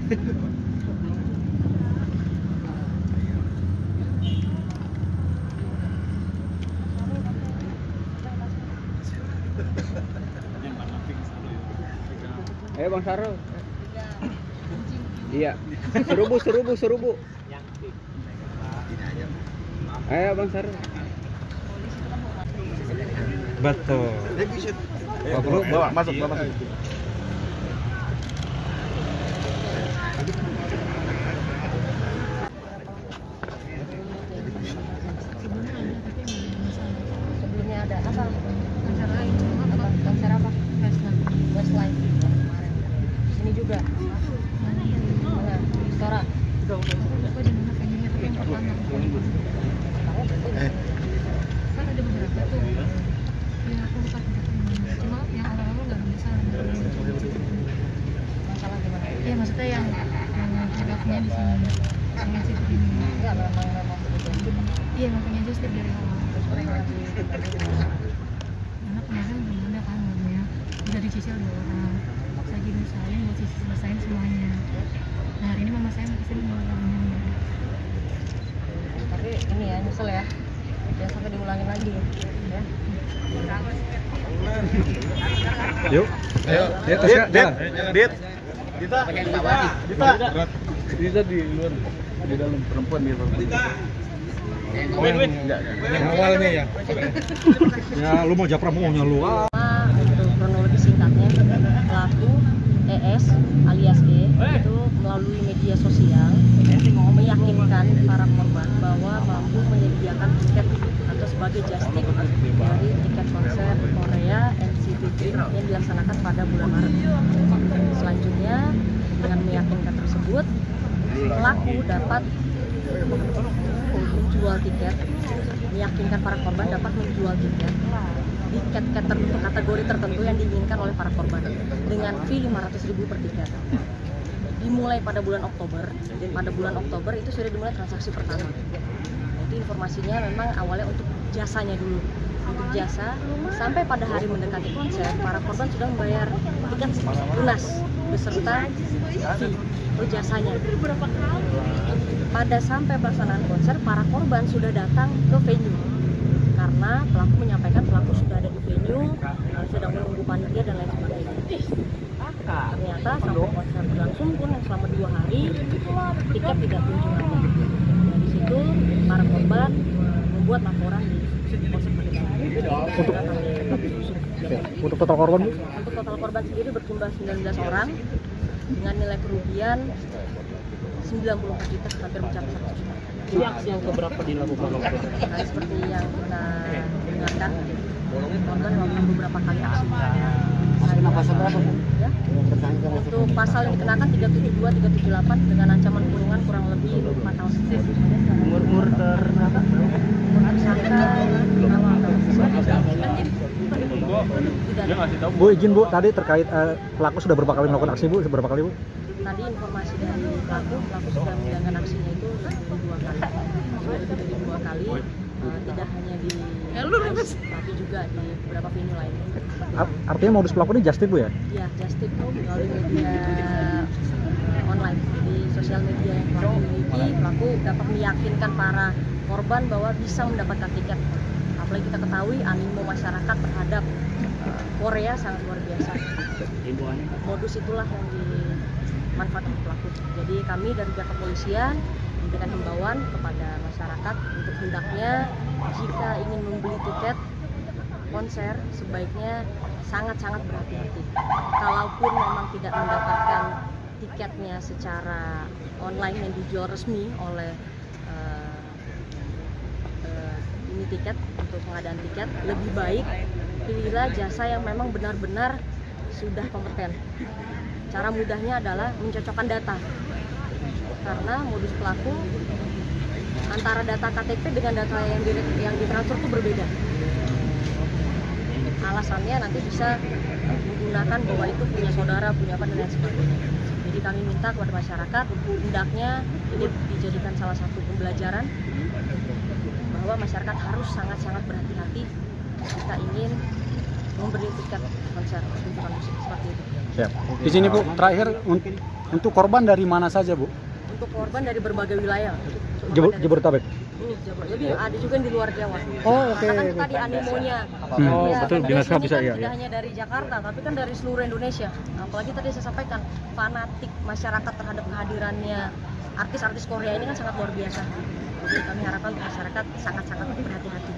Ayo Bang Sarul. Iya. Serubu. Ayo Bang Sarul. Betul. Bawa masuk. Sebelumnya ada apa? Konser lain. Konser apa? Westlife kemarin. Sini juga. Mana? Istora. Kan ada beberapa tuh. Ya aku lupa beberapa. Cuma yang awal-awal nggak bisa. Masalah gimana? Iya maksudnya yang draftnya di sini. Yang situ ini. Enggak memang. Iya makanya aja setiap dari awal. Karena kemarin belum ada kan namanya. Udah dicicil 2 orang. Saya jadi usahain buat selesaiin semuanya. Nah hari ini mama saya mau kesini mau ulangin. Tapi ini ya nyesel ya. Jangan sampai diulangin lagi ya. Yuk. Ayo. Dita di luar, di dalam perempuan di luar. Win. Yang awalnya ya. Ya lu mau japra maunya lu. Untuk kronologi singkatnya, pelaku ES alias E itu melalui media sosial meyakinkan para korban bahwa mampu menyediakan tiket atau sebagai just tip dari tiket konser Korea NCT yang dilaksanakan pada bulan Maret. Selanjutnya dengan meyakinkan tersebut, pelaku dapat menjual tiket, meyakinkan para korban dapat menjual tiket di tiket tertentu, kategori tertentu yang diinginkan oleh para korban dengan fee 500.000 per tiket. Dimulai pada bulan Oktober, dan pada bulan Oktober itu sudah dimulai transaksi pertama. Itu informasinya memang awalnya untuk jasanya dulu. Untuk jasa, sampai pada hari mendekati konser, para korban sudah membayar tiket lunas beserta fee atau jasanya. Pada sampai pelaksanaan konser, para korban sudah datang ke venue karena pelaku menyampaikan pelaku sudah ada di venue, sedang menunggu panitia dan lain sebagainya. Ternyata sampai konser berlangsung pun yang selama 2 hari tiket tidak kunjung ada. Nah di situ para korban membuat laporan di polsek Medan. Untuk total korban Bu? Untuk total korban sendiri berjumlah 19 orang dengan nilai kerugian 94 juta, hampir mencapai 100 juta. Ini aksi yang keberapa dilakukan? Nah, seperti yang kita dengarkan, korban melakukan beberapa kali aksi. Pasal berapa Bu? Ya. Untuk pasal yang dikenakan 372, 378 dengan ancaman kurungan kurang lebih 4 tahun. Umur terberapa? Tersangka Bu izin Bu, tadi terkait pelaku sudah berapa kali melakukan aksi Bu? Berapa kali Bu? Tadi informasi dari pelaku sudah menjalankan aksinya itu lebih dari 2 kali. Tidak hanya di tapi juga di beberapa venue lainnya. Artinya modus pelaku ini just tip Bu ya? Iya, just tip melalui media online. Jadi sosial media yang pelaku miliki, pelaku dapat meyakinkan para korban bahwa bisa mendapatkan tiket. Apalagi kita ketahui animo masyarakat terhadap Korea sangat luar biasa. Modus itulah yang dimanfaatkan pelaku. Jadi kami dari pihak kepolisian memberikan himbauan kepada masyarakat untuk hendaknya jika ingin membeli tiket konser sebaiknya sangat-sangat berhati-hati. Kalaupun memang tidak mendapatkan tiketnya secara online yang dijual resmi oleh ini tiket untuk pengadaan tiket, lebih baik pilihlah jasa yang memang benar-benar sudah kompeten. Cara mudahnya adalah mencocokkan data, karena modus pelaku antara data KTP dengan data yang ditransfer itu berbeda. Alasannya nanti bisa menggunakan bahwa itu punya saudara, punya apa dan lain sebagainya. Jadi kami minta kepada masyarakat hendaknya ini dijadikan salah satu pembelajaran bahwa masyarakat harus sangat-sangat berhati-hati jika ingin membeli tiket konser pertunjukan musik seperti itu. Siap. Di sini Bu, terakhir Untuk korban dari mana saja, Bu? Untuk korban dari berbagai wilayah. Jabodetabek. Jadi ada juga yang di luar Jawa. Oh, oke. Karena kan tadi animonya. Oh, Ya, betul, FanBase Dinas ini bisa kan ya. tidak hanya dari Jakarta, tapi kan dari seluruh Indonesia. Apalagi tadi saya sampaikan, fanatik masyarakat terhadap kehadirannya artis-artis Korea ini kan sangat luar biasa. Jadi kami harapkan masyarakat sangat-sangat berhati-hati.